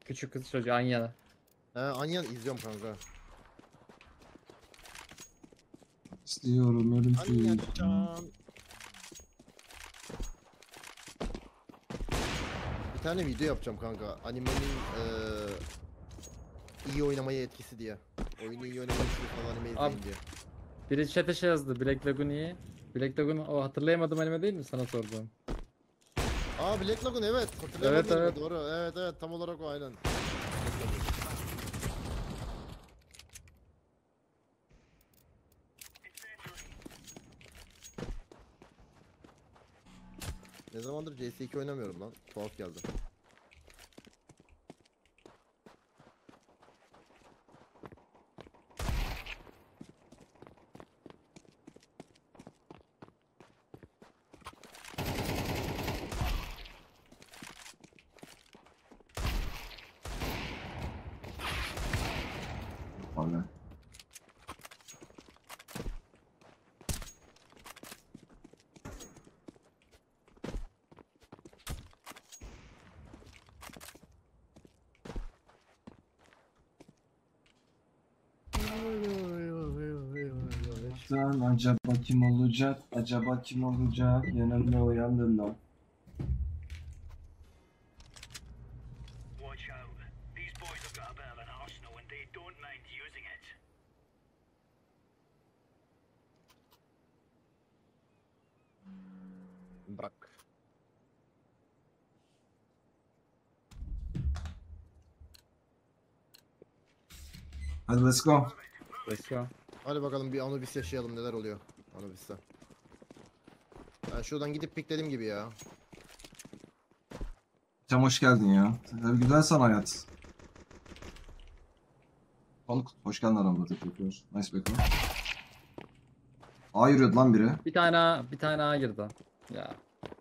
Küçük kız çocuğu Anya. He Anyan izliyorum kanka. İstiyorum ölümsüz. Anyan. Bir tane video yapacağım kanka. Animenin iyi oynamaya etkisi diye. Oyunu iyi oynamaya etkisi falan anime izleyin Abi. diye. Biri chat'e şey yazdı. Black Lagoon iyi. Black Lagoon o hatırlayamadım anime değil mi sana sorduğum? Aa Black Lagoon evet. Hatırlayamadım Evet, evet. doğru. Evet evet tam olarak o aynen. Black Lagoon. Ne zamandır CS2 oynamıyorum lan. Tuhaf geldi. Vallahi. Sen acaba kim olacak? Acaba kim olacak? Yanımda uyandığında. Watch out. These boys have got a bit of an arsenal and they don't mind using it. Bırak. Hadi let's go. Let's go. Hadi bakalım bir Anubis yaşayalım neler oluyor Anubis'te. Ben şuradan gidip pikledim gibi ya. Cem hoş geldin ya. Tabii güzel sana hayat. Konuk hoş geldin aramda teşekkürler. Nice background. A yürüyordu lan biri. Bir tane A girdi. Ya.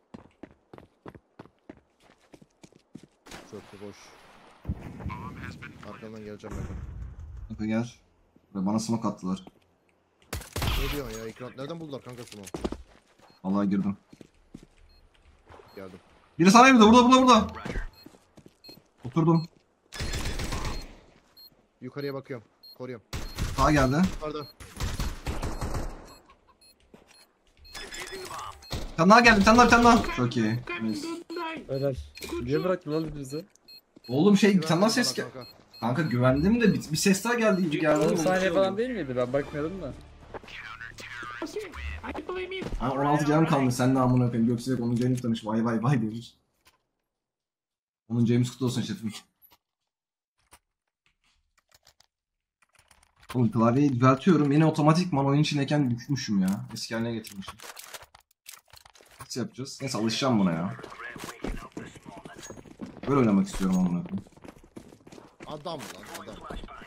Çok da boş. Arkandan geleceğim ben. Kanka gel. Ve bana smoke attılar. Ne diyorsun ya ekran? Nereden buldular kanka bunu? Vallahi girdim. Geldim. Biri sana yürüdü burada. Oturdum. Yukarıya bakıyorum. Koruyorum. Sağa geldi. Yukarıda. Bir tane daha geldi bir tane daha. Çok iyi. Nice. Öyle. Niye bıraktın lan bizi? Oğlum şey bir Güvendim tane daha bana ses geldi. kanka. Kanka güvendim de bir ses daha geldi iyice geldi. 10 saniye Oldu. falan değil miydi? Ben bakmıyordum da. Ha 16 canım kalmış sen de amına koyayım. Göksel'e 10. James tanış vay diyoruz. 10. James kutlu olsun şefim. Oğlum klavyeyi düzeltiyorum. Yine otomatikman oyun içindeyken düşmüşüm ya. Eski haline getirmişim. Nasıl yapacağız? Neyse alışacağım buna ya. Böyle oynamak istiyorum amına koyayım. Adam lan adam.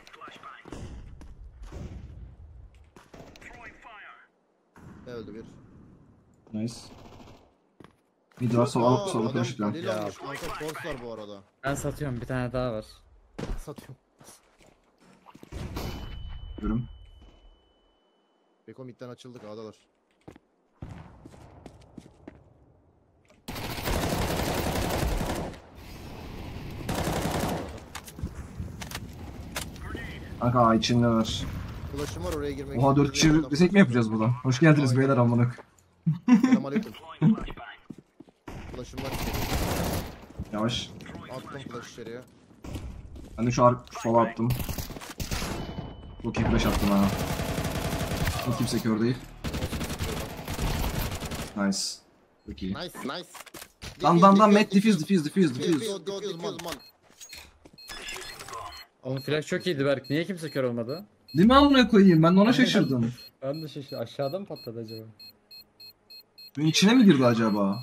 Öldü bir. Nice. Mid var sola karışık lan. Galil almış kanka force var bu arada. Ben satıyorum. Bir tane daha var. Satıyorum. Görüm. Beko midden açıldık ağdalar. Kanka içinde var. Flash'ım var oraya girmek Oha 4 kişi desek mi yapacağız buradan? Hoş geldiniz Aynen. beyler amına koyayım. Selamünaleyküm. Flash'ım var içeriye. Yavaş. Attım flash içeriye. Ben de şu sola attım. Çok iyi flash attım ha. Hiç kimse kör değil. Nice. Çok iyi. Nice nice. Dan Matt defuse. Onun flash çok iyiydi Berk. Niye kimse kör olmadı? Değil mi amına koyayım? Ben de ona şaşırdım. Ben de şaşırdım. Aşağıda mı patladı acaba? Suyun içine mi girdi acaba?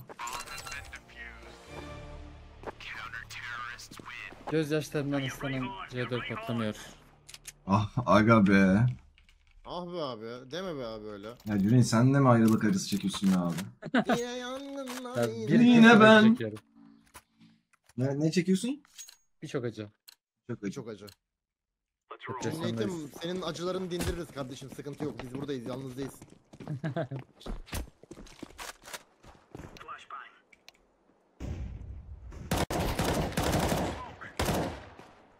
Gözyaşlarından ıslanan C4 patlamıyor. Ah aga be. Ah be abi deme be abi öyle. Ya Cüneyt sen de mi ayrılık acısı çekiyorsun ya abi? Yine yangınlar Ya yine. bir Yine kez ben. çekiyorum. Ne çekiyorsun? Birçok acı. Çok acı. Çok acı. Depresyondayız. Cüneyt'im senin acılarını dindiririz kardeşim sıkıntı yok biz buradayız yalnız değilsin.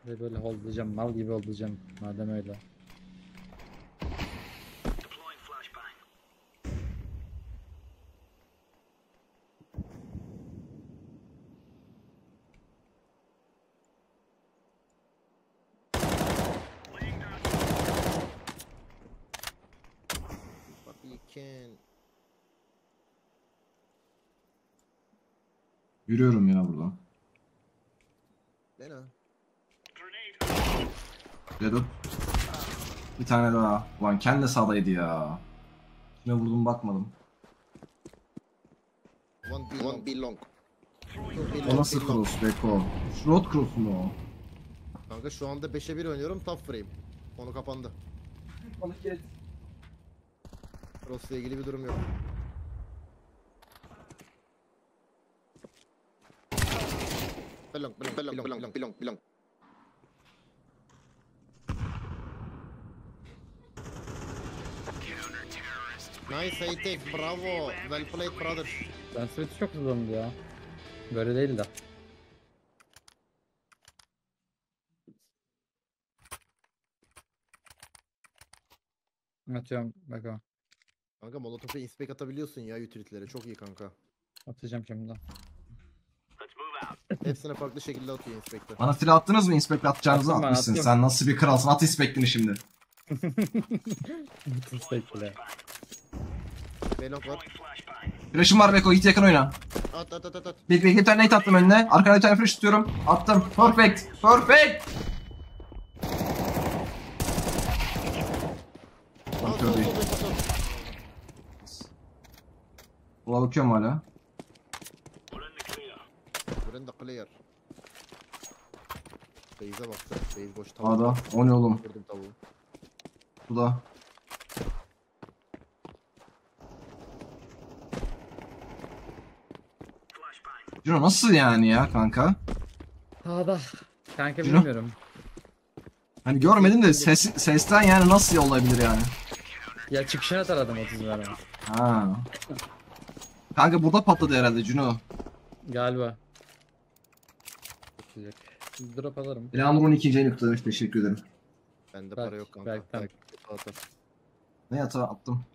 Ve böyle holdlayacağım. Mal gibi holdlayacağım. Madem öyle. Deploying flashbang. Laying down. Bak you can. Yürüyorum ya buradan. Bena. Grenade. Dedim. Bir tane daha. Ulan kendi sağdaydı ya. Kime vurdum bakmadım. One be long. O nasıl cross Beko? Şu road cross mu o? Kanka şu anda 5'e 1 oynuyorum top frame. Konu kapandı. Cross'la ilgili bir durum yok. Belong. Nice Aytek, bravo. Well played brother. Ben Switch çok hızlandı ya. Böyle değil de. Atıyorum bak o. Kanka Molotov'a inspect atabiliyorsun ya utility'lere. Çok iyi kanka. Atacağım şimdi. Let's move out. Hepsine farklı şekilde atıyor inspector. Bana silah attınız mı? Inspect atacağınızı Attım ben, atmışsın. attım. Sen nasıl bir kralsın? At inspect'ini şimdi. Bütün stack'le. Belong var. Throwing flashbang. Flash'ım var Beko. Git yakın oyna. At. Bir tane nade attım önüne. Arkada bir tane flash tutuyorum. Attım. Perfect. Perfect. Tam kör değil. Buna bakıyorum hala. We're in the clear. Buranın da clear. Base'e baktı. Base boş tavuk. A'da. O ne oğlum? Vurdum tavuğu. Bu da. Flashbang. Cino nasıl yani ya kanka? Sağda. Kanka Cino? bilmiyorum. Hani görmedim de sesten yani nasıl olabilir yani? Ya çıkışına taradım 30 mermi. Ha. Kanka burada patladı herhalde Cino. Galiba. Çıkacak. Şimdi drop alırım. Elanur'un ikinci ayını kutlamış. Teşekkür ederim. Bende Berk, para yok kanka. Berk'ten. Berk atar. Ne yatağa attım.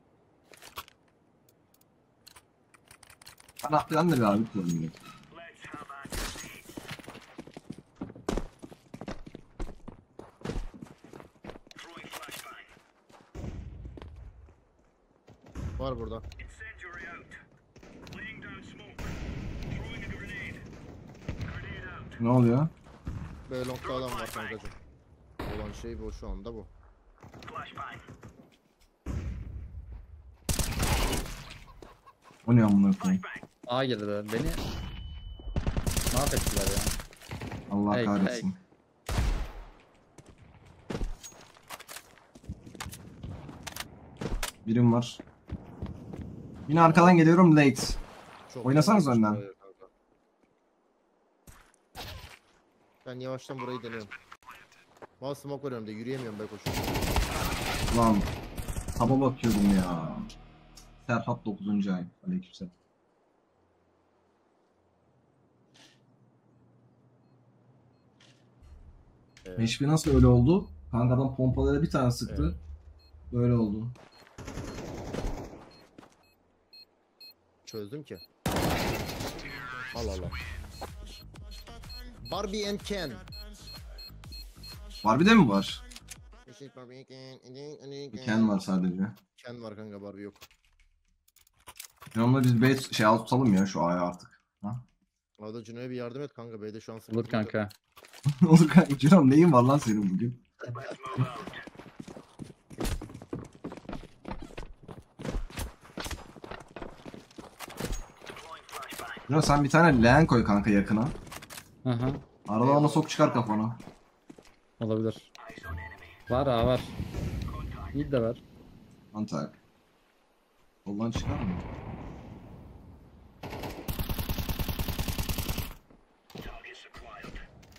Ben de bir abi kullanayım. Let's have a grenade. Throwing flashbang. Var burada. Incendiary out. Laying down smoke. Throwing a grenade. Grenade out. Ne oluyor? Böyle longta adam var kankacım. Olan şey bu şu anda bu. Flashbang. O ne amına koyayım? Flashbang. A girdi. Beni mahvettiler ya. Allah Hey, kahretsin. Birim var. Yine arkadan geliyorum late. Çok Oynasanız yanlış önden. buraya kanka. Ben yavaştan burayı deniyorum. Mouse smoke var önümde, yürüyemiyorum ben koşuyorum. Lan. Taba bakıyordum ya. Serhat 9. ay. Aleykümselam. Evet. Meşbi nasıl öyle oldu? Kankadan pompalara bir tane sıktı. Evet. Böyle oldu. Çözdüm ki. Allah. Barbie and Ken. Barbie'de mi var? Bir Ken var sadece. Ken var kanka, Barbie yok. Onunla biz base şey alt tutalım ya şu aya artık. Ha? Arada Cino'ya bir yardım et kanka, B'de şu an sıkıntı Olur yok. kanka. Olur kanka. Cinom neyin var lan senin bugün? Let's move out. Deploying flashbang. Cinom sen bir tane leğen koy kanka yakına. Aha. Arada ona sok çıkar kafana. Olabilir. Eyes on enemy. Var A var. Contact. İyi de var. Antak. Soldan çıkar mı? Targets acquired.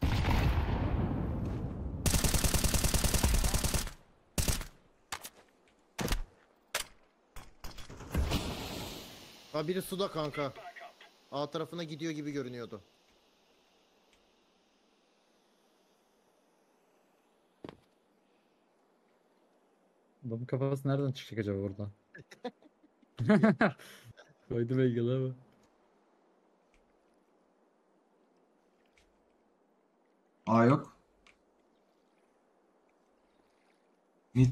Ha biri suda kanka. Back up. A tarafına gidiyor gibi görünüyordu. Adamın kafası nereden çıkacak acaba buradan? Koydu beygeli ama. A yok. Mid.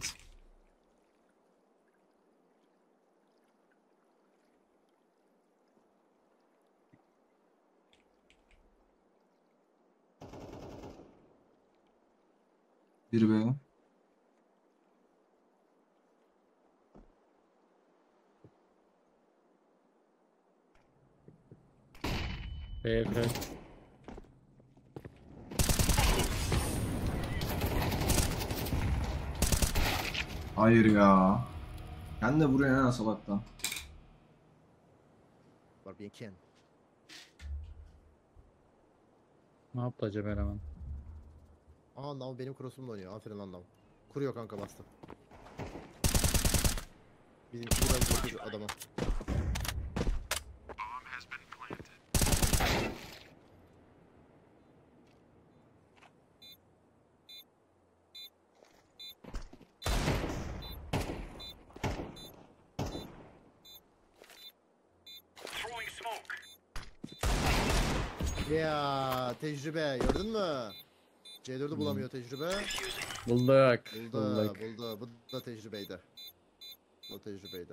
Bir B. BF. Hayır ya. Sen de vuruyor ha salaktan. Var bir Ken. Ne yaptı acaba hemen? Aa Nav benim cross'umla oynuyor. Aferin lan Nav. Kuruyor kanka bastı. Bizimki biraz bakıyor adama. Throwing smoke. Ya tecrübe gördün mü? C4'ü bulamıyor tecrübe. Bulduk. Buldu, Bulduk. buldu. Bu da tecrübeydi. Bu tecrübeydi.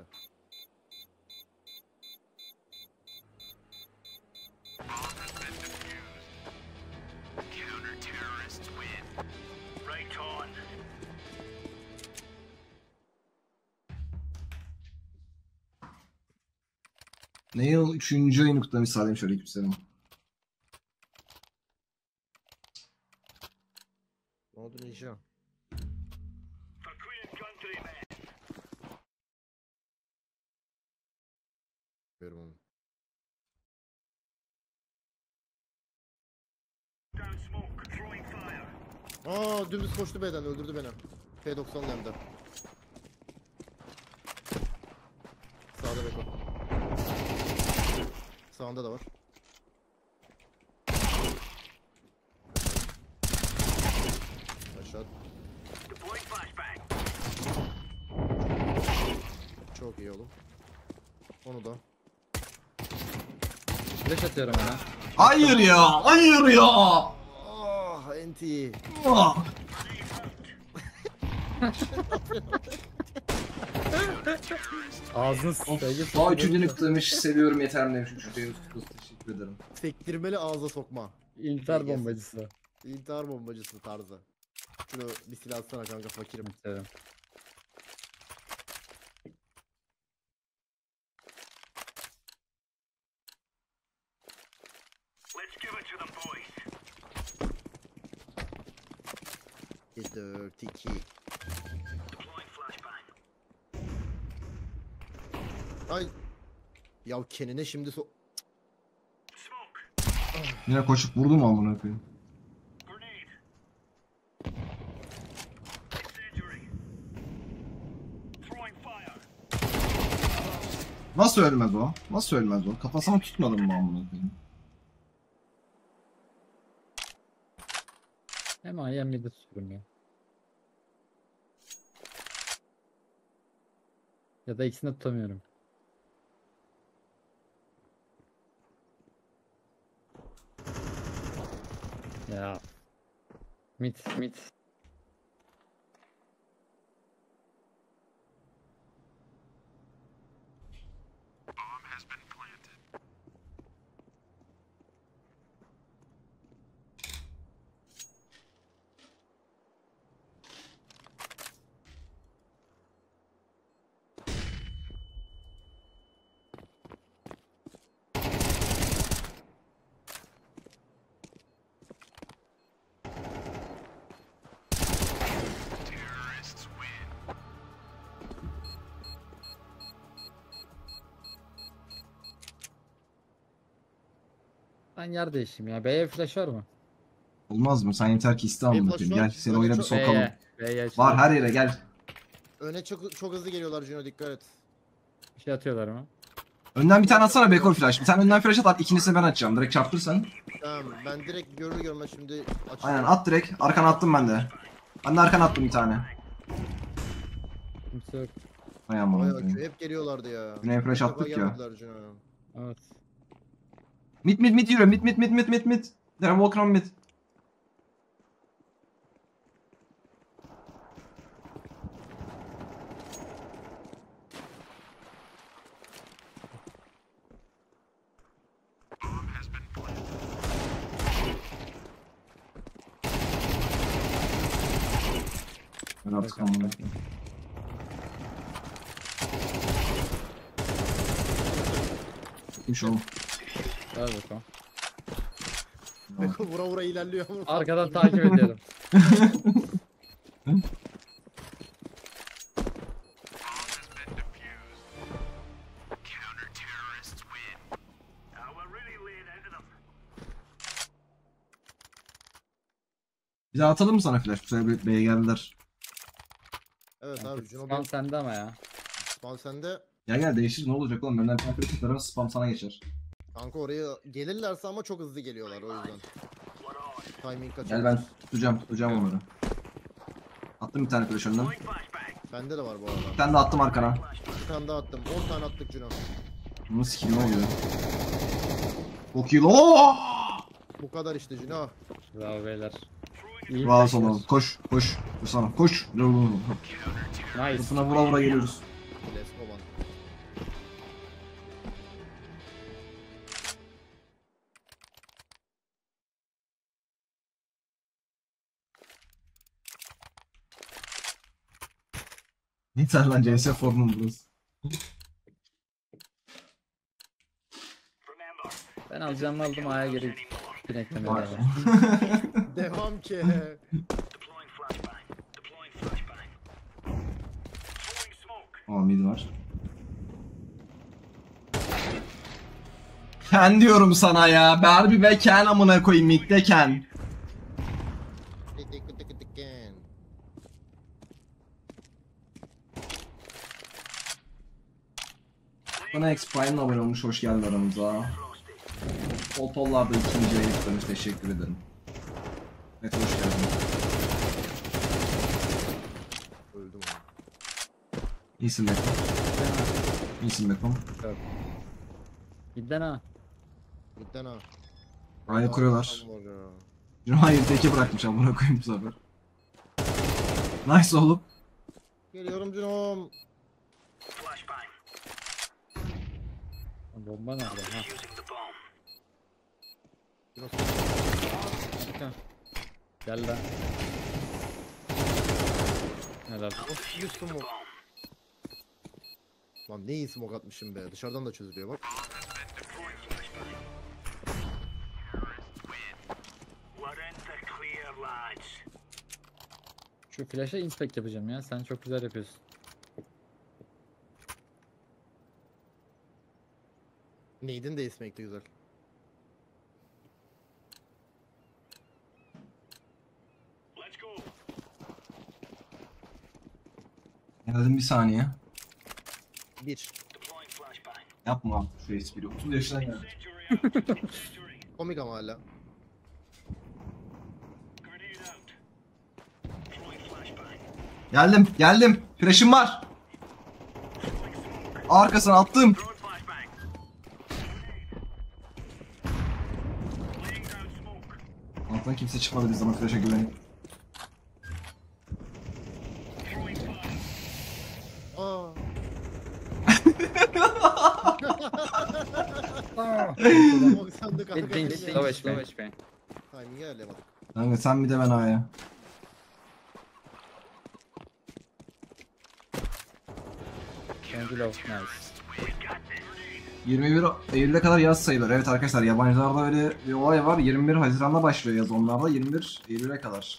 Right on. Nail 3. ayını kutlamış sağlayayım şöyle kimsenin. Ne oldu Ninja? For Queen Countrymen. Bilmiyorum onu. Down smoke. Throwing fire. Aa dümdüz koştu B'den öldürdü beni. P90'lı hem de. Sağda Beko. Sağında da var. Aşağı. Deploying flashbang. Çok iyi oğlum. Onu da. Flash atıyorum ona. Hayır ya. Hayır ya. Ah NT. Ah. Ağzını Of. sevgi Aa 3. ayını kutlamış. Seviyorum yeter mi demiş. 3. ayını kutlamış. Teşekkür ederim. Sektirmeli ağza sokma. İntihar bombacısı. İntihar bombacısı tarzı. Şunu bir silah atsana kanka fakirim. Atıyorum. Let's give it to them, boys. Get dirty key. Deploying flashbang. Ay. Ya Ken'ine şimdi Smoke. Yine koşup vurdu mu amına koyayım? Grenade. Incendiary. Throwing fire. Nasıl ölmez o? Nasıl ölmez o? Kafasına tutmadım mı amına koyayım? Hem A'yı hem mid'i tutuyorum ya. Ya da ikisini de tutamıyorum. Ya. Mid, mid. Ben yer değişeyim ya. B'ye flash var mı? Olmaz mı? Sen yeter ki iste amına Benim koyayım. flash'ım Gel seni var. oyuna bir Çok- sokalım. B'ye Var her yere gel. öne çok hızlı geliyorlar Juno dikkat et. Bir şey atıyorlar mı? Önden bir tane atsana Bekor flash. Bir tane önden flash at, ikincisini ben atacağım. Direkt çarptırsan. Tamam ben direkt görür görmez şimdi açıyorum. Aynen at direkt. Arkana attım ben de. Ben de arkana attım bir tane. Kimse yok. Hay aman Vay Allah'ım. hep geliyorlardı ya. Güney flash Bir defa attık ya. gelmediler Cino. Evet. Mid yürü. Mid. They're walking on mid. Ben artık amına. Kimmiş oğlum? Hadi bakalım. Beko vura vura ilerliyor ama. Arkadan takip ediyorum. We're really laying into them. Bir daha atalım mı sana flash? Bu sefer B'ye geldiler. Evet abi Cino Spam bir sende ama ya. spam sende. Gel değişir ne olacak oğlum? Benden takip ettikleri spam sana geçer. Kanka oraya gelirlerse ama çok hızlı geliyorlar o yüzden. Timing kaçıyor. Gel ben tutacağım onları. Attım bir tane flash önden. Bende de var bu arada. Bir tane de attım arkana. Bir tane daha attım. 10 tane attık Cino. Bunun skill'i ne oluyor? Çok iyi. Oo! Bu kadar işte Cino. Bravo beyler. İyi Bravo taşıyoruz. sana. Koş. Vursana. Koş. Nice. Kafasına vura geliyoruz. Let's go man. Yeter lan CS formun burası. Ben alacağımı aldım A'ya geri pineklemeye Vay. devam. Devam ki. Deploying flashbang. Deploying flashbang. Throwing smoke. Aa mid var. Ken diyorum sana ya. Barbie ve Ken amına koyayım midde Ken. Bana X-Prime'la abone olmuş. Hoş geldin aramıza. Polpollar'da ikinci ayı tutmuş. Teşekkür ederim. Evet hoş geldin. Öldüm abi. İyisin Bekom. İyisin Bekom. Giden ha. Midden ha. Aynı kuruyorlar. Adam var ya. Cuma'yı teke bırakmış amına koyayım bu sefer. Nice oğlum. Geliyorum Cino'm. Flashbang. Bomba nerede? Ha. Using the bomb. Cino Harika. Gel lan. Helal. of you smoke. Lan ne iyi smoke atmışım be. Dışarıdan da çözülüyor bak. Deploying flashbang. We're in the clear, lads. Şu flash'a inspect yapacağım ya. Sen çok güzel yapıyorsun. Neydin de ismekti güzel. Let's go. Geldim bir saniye. 1. Deploying flashbang. Yapma şu espri. 30 yaşına geldim. Incendiary out. Incendiary. Komik ama hala. Grenade out. Throwing flashbang. Geldim. Flash'ım var. Arkasına attım. Throwing flashbang. Laying down smoke. Alttan kimse çıkmadı biz ama flash'a güvenip. Throwing fire. Aa. Smoke sandı kanka. Bildiğin Bildiğin low HP. Low HP. Timing'e ayarlayamadık. Kanka sen bir de ben A'ya. Sonuncu low. Nice. 21 Eylül'e kadar yaz sayılır. Evet arkadaşlar yabancılarda öyle bir olay var. 21 Haziran'da başlıyor yaz onlarda. 21 Eylül'e kadar.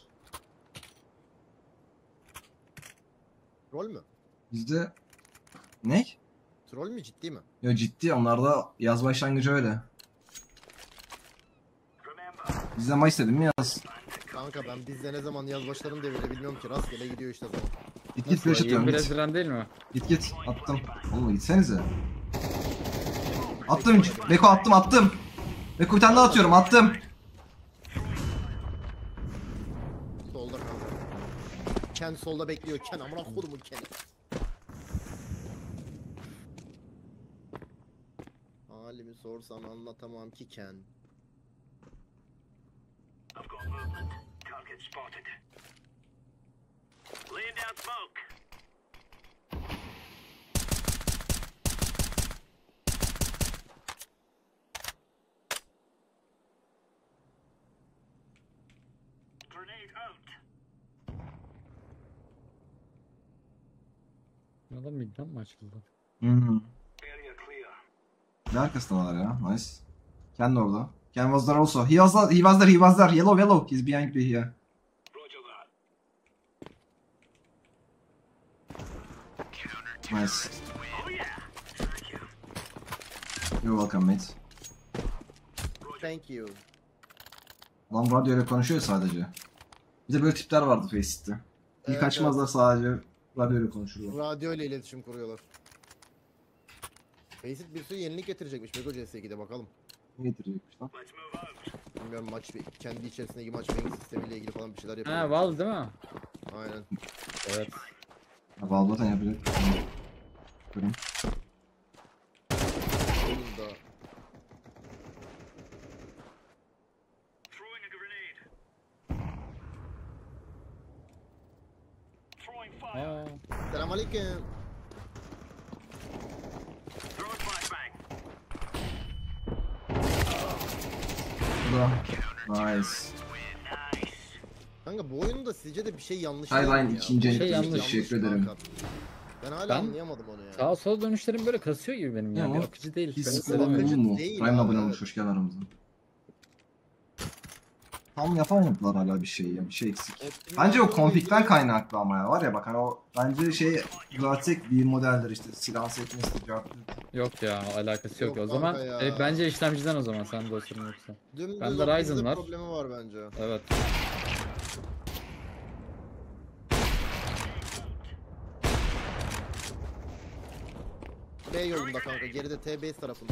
Troll mü? Bizde ne? Troll mü ciddi mi? Ya ciddi onlarda yaz başlangıcı öyle. Bizde Mayıs dedim mi yaz? Kanka ben bizde ne zaman yaz başlarım diye bile bilmiyorum ki. Rastgele gidiyor işte zaman. Git flash atıyorum 21 git. Haziran değil mi? Git attım. Oğlum gitsenize. Attım. Beko attım. Beko bir tane daha atıyorum attım. Solda kanka. Ken solda bekliyor. Ken amına kodumun Ken'i. Halimi sorsan anlatamam ki Ken. I've got movement. Target spotted. Laying down smoke. Grenade out. Adam midden mi açıldı? Hmm. Area clear. Ne arkasında var ya? Nice. Ken de orada. Ken was there also. He was there. Yellow. He's behind me here. Roger that. Nice. Oh yeah. Thank you. You're welcome mate. Thank you. Adam radyo ile konuşuyor sadece. Bir de böyle tipler vardı Facet'te. İlk Evet, açmazlar sadece radyo ile konuşurlar. Radyo ile iletişim kuruyorlar. Faceit bir sürü yenilik getirecekmiş Beko CS2'de bakalım. Ne getirecekmiş lan? Let's move out. Bilmiyorum kendi içerisindeki maç bank sistemiyle ilgili falan bir şeyler yapıyor. Ha Valve değil mi? Aynen. Evet. Ya Valve'dan yapacak. Görün. Oyunda Throwing a grenade. Throwing fire. Aa, Selamünaleyküm. Throwing flashbang. Bu da. Nice. Nice. Kanka bu oyunda sizce de bir şey yanlış Hayır, değil mi aynen, ya? ikinci Bu el şey yanlış. yanlış Teşekkür ederim. kanka. Ben hala Ben- anlayamadım onu ya. sağa sola dönüşlerim böyle kasıyor gibi benim ya. Ya Bir o- akıcı değil. Hiç Ben sıkıntı hissedemiyorum. akıcı mu? değil Prime abi, abone olmuş, evet. hoş geldin aramıza. Tam yapamadılar hala bir şey ya, bir şey eksik. Bence o konfigden kaynaklı ama ya, var ya bak hani o bence şey gerçek bir modeldir işte silah sekmesi, Yok ya alakası yok. Yok O zaman kanka ya. bence işlemciden o zaman sen de o sorun yoksa. Dümdüz Bende optimizde Ryzen var. problemi var bence. Evet. B yolunda kanka geride T-base tarafında.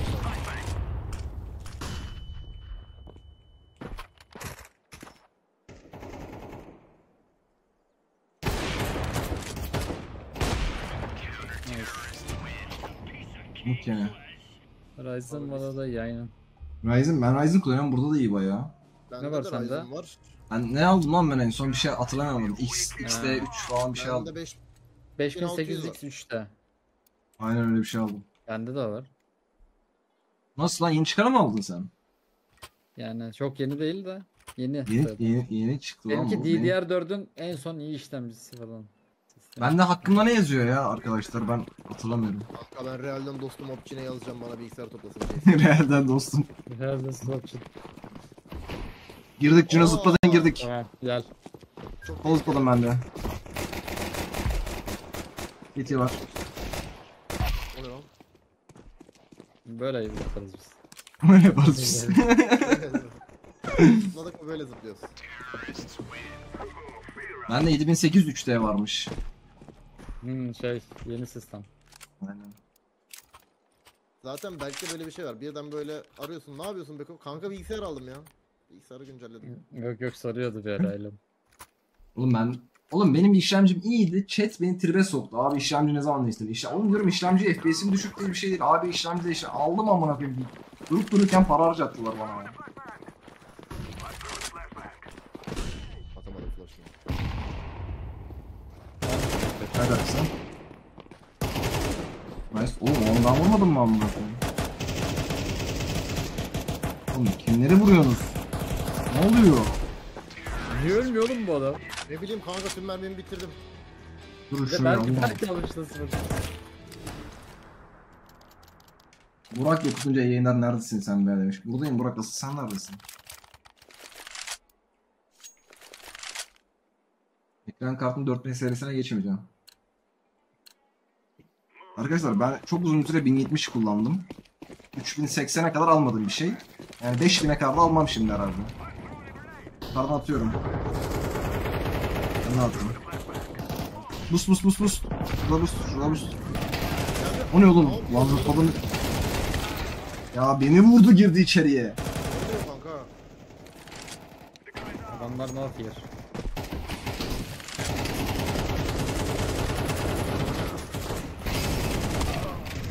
Mut yani. Ryzen bana da iyi aynen. Ben Ryzen kullanıyorum, burada da iyi bayağı. Bende var de sende? Ryzen var. Ben ne aldım lan ben en son bir şey hatırlamıyorum. XD3 falan bir şey Bende aldım. 5 5800X3'te. Aynen öyle bir şey aldım. Bende de var. Nasıl lan, yeni çıkanı mı aldın sen? Yani çok yeni değil de yeni. Yeni, Evet. yeni çıktı lan Benimki bu. Benim- DDR4'ün en son iyi işlemcisi falan. Bende hakkında ne yazıyor ya arkadaşlar, ben hatırlamıyorum. Kanka ben Real'den dostum Opçin'e yazacağım bana bilgisayar toplasın. Realden dostum. Herhalde swapçı. Girdik Cino, Aa. zıpladın girdik. Tamam gel. Çok Kol zıpladım ben de. Yeti var. O ne lan? Böyle yaparız biz. Öyle yaparız biz. Zıpladık mı böyle zıplıyoruz. Bende 7803'te varmış. Yeni sistem. Aynen. Zaten belki de böyle bir şey var. Birden böyle arıyorsun. Ne yapıyorsun Beko? Kanka bilgisayar aldım ya. Bilgisayarı güncelledim. Yok sarıyordu bir arayla. Oğlum benim işlemcim iyiydi. Chat beni tribe soktu. Abi işlemci ne zaman değiştirdin? Oğlum diyorum işlemci FPS'im düşük değil, bir şey değil. Abi işlemci değiştir. Aldım amına koyayım. Durup dururken para harcattılar bana ya. Atamadım flash'ını. Ne dersin? Nice. Oğlum ondan vurmadın mı amına koyayım? Oğlum kimleri vuruyorsunuz? Ne oluyor? Niye ölmüyor oğlum bu adam? Ne bileyim kanka tüm mermimi bitirdim. Dur Bir de şuraya belki Allah. alıştırsın. Burak yokutunca yayınlar neredesin sen be demiş. Buradayım Burak, asıl sen neredesin? Ekran kartının 4000 serisine geçemeyeceğim. Arkadaşlar ben çok uzun süre 1070 kullandım. 3080'e kadar almadım bir şey. Yani 5000'e kadar almam şimdi herhalde. Kardan atıyorum. Ben ne atayım? Bus. Şurada bus. O ne oğlum? Lan zıpladım. Ya beni vurdu, girdi içeriye. Ne oluyor kanka? Adamlar ne yapıyor?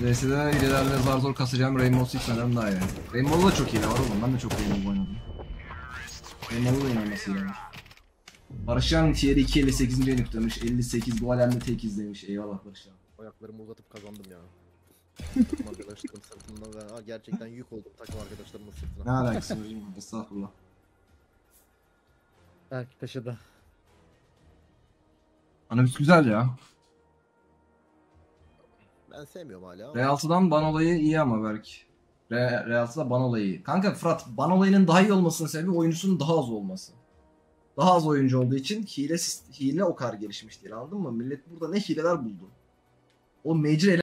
VS'de hilelerle zar zor kasacağım Rainbow Six sanırım daha iyi. Rainbow'da da çok hile var oğlum. Ben de çok Rainbow oynadım. Rainbow'da da inanması hile var. Barışcan tier 2 58. yenip demiş. 58 bu alemde tek izlemiş. Eyvallah Barışcan. Ayaklarımı uzatıp kazandım ya. Takım arkadaşlarım sırtımda ve gerçekten yük oldum takım arkadaşlarımın Ne sırtına. alakası var? Estağfurullah. Belki taşıdı. Anabüs güzel ya. Ben sevmiyorum hala ama. R6'dan ban olayı iyi ama belki. R6'da ban olayı iyi. Kanka Fırat, ban olayının daha iyi olmasının sebebi oyuncusunun daha az olması. Daha az oyuncu olduğu için hile o kadar gelişmiş değil, anladın mı? Millet burada ne hileler buldu. O major